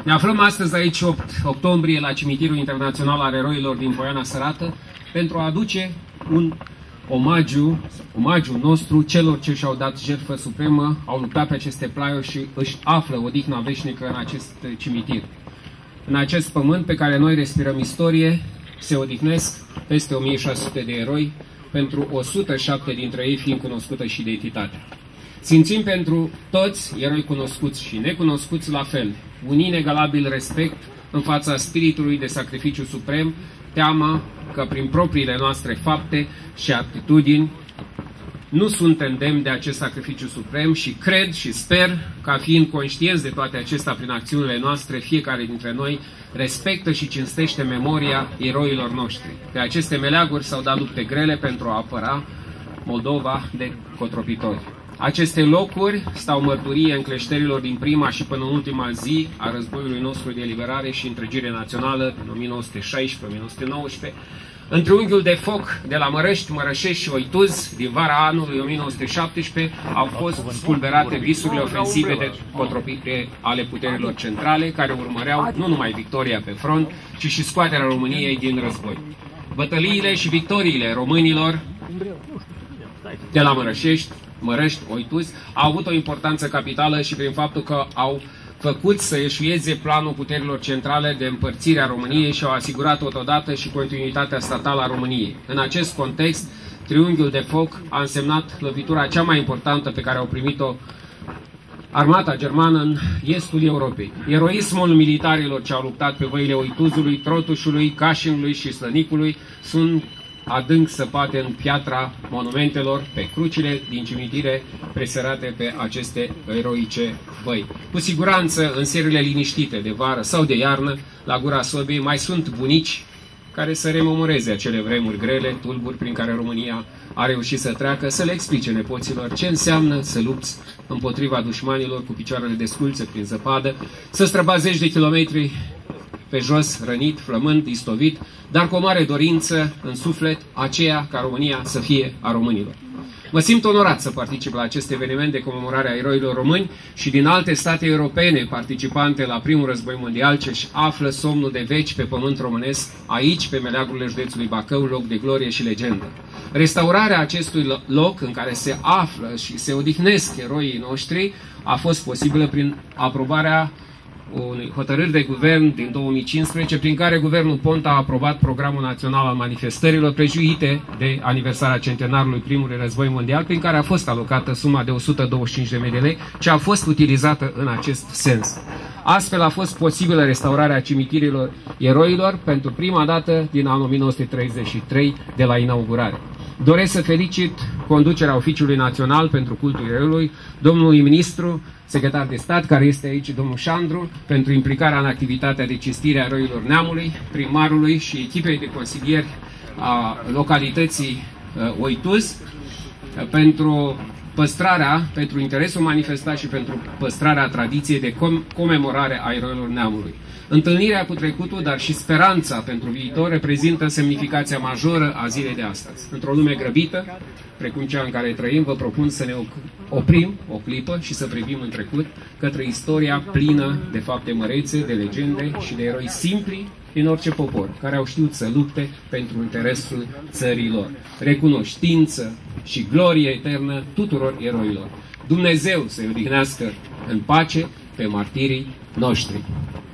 Ne aflăm astăzi aici, 8 octombrie, la Cimitirul Internațional al Eroilor din Poiana Sărată, pentru a aduce un omagiu nostru celor ce și-au dat jertfă supremă, au luptat pe aceste plaiuri și își află odihna veșnică în acest cimitir. În acest pământ pe care noi respirăm istorie, se odihnesc peste 1600 de eroi, pentru 107 dintre ei fiind cunoscută și identitatea. Simțim pentru toți eroi cunoscuți și necunoscuți la fel un inegalabil respect în fața spiritului de sacrificiu suprem, teama că prin propriile noastre fapte și aptitudini nu suntem demni de acest sacrificiu suprem și cred și sper că, fiind conștienți de toate acestea prin acțiunile noastre, fiecare dintre noi respectă și cinstește memoria eroilor noștri. Pe aceste meleaguri s-au dat lupte grele pentru a apăra Moldova de cotropitori. Aceste locuri stau mărturie încleșterilor din prima și până în ultima zi a războiului nostru de eliberare și întregire națională din 1916-1919, în triunghiul de foc de la Mărăști, Mărășești și Oituz, din vara anului 1917, au fost spulberate visurile ofensive de cotropire ale puterilor centrale, care urmăreau nu numai victoria pe front, ci și scoaterea României din război. Bătăliile și victoriile românilor de la Mărăști, Oituz, au avut o importanță capitală și prin faptul că au făcut să eșuieze planul puterilor centrale de împărțire a României și au asigurat totodată și continuitatea statală a României. În acest context, triunghiul de foc a însemnat lovitura cea mai importantă pe care au primit-o armata germană în estul Europei. Eroismul militarilor ce au luptat pe văile Oituzului, Trotușului, Cașinului și Slănicului sunt adânc săpate în piatra monumentelor, pe crucile din cimitire presărate pe aceste eroice văi. Cu siguranță, în serile liniștite de vară sau de iarnă, la gura sobei mai sunt bunici care să rememoreze acele vremuri grele, tulburi prin care România a reușit să treacă, să le explice nepoților ce înseamnă să lupți împotriva dușmanilor cu picioarele desculțe prin zăpadă, să străbați 10 de kilometri pe jos, rănit, flămând, istovit, dar cu o mare dorință în suflet, aceea ca România să fie a românilor. Mă simt onorat să particip la acest eveniment de comemorare a eroilor români și din alte state europene participante la primul război mondial ce-și află somnul de veci pe pământ românesc, aici, pe meleagurile județului Bacău, loc de glorie și legendă. Restaurarea acestui loc în care se află și se odihnesc eroii noștri a fost posibilă prin aprobarea unei hotărâri de guvern din 2015, prin care guvernul Ponta a aprobat Programul Național al Manifestărilor prejuite de aniversarea centenarului primului război mondial, prin care a fost alocată suma de 125.000 de lei, ce a fost utilizată în acest sens. Astfel a fost posibilă restaurarea cimitirilor eroilor pentru prima dată din anul 1933 de la inaugurare. Doresc să felicit conducerea Oficiului Național pentru Cultul Eroilor, domnului ministru, secretar de stat, care este aici, domnul Șandru, pentru implicarea în activitatea de cinstire a eroilor neamului, primarului și echipei de consilieri a localității Oituz, pentru interesul manifestat și pentru păstrarea tradiției de comemorare a eroilor neamului. Întâlnirea cu trecutul, dar și speranța pentru viitor reprezintă semnificația majoră a zilei de astăzi. Într-o lume grăbită, precum cea în care trăim, vă propun să ne oprim o clipă și să privim în trecut către istoria plină de fapte mărețe, de legende și de eroi simpli din orice popor, care au știut să lupte pentru interesul țării lor. Recunoștință și glorie eternă tuturor eroilor. Dumnezeu să-i odihnească în pace pe martirii noștri.